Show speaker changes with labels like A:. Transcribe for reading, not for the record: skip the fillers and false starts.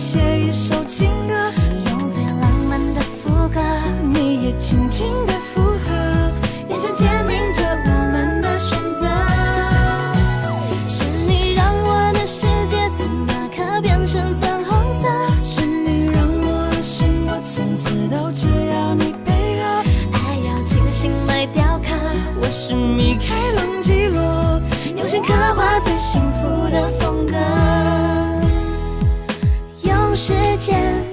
A: 写一首情歌，
B: 用最浪漫的副歌，
A: 你也轻轻的附和，眼神坚定着我们的选择。
B: 是你让我的世界从那刻变成粉红色，
A: 是你让我的生活从此都只要你配合，
B: 爱要精心来雕刻。
A: 我是米开朗基罗，用心刻画最幸福的风格，
B: 用时间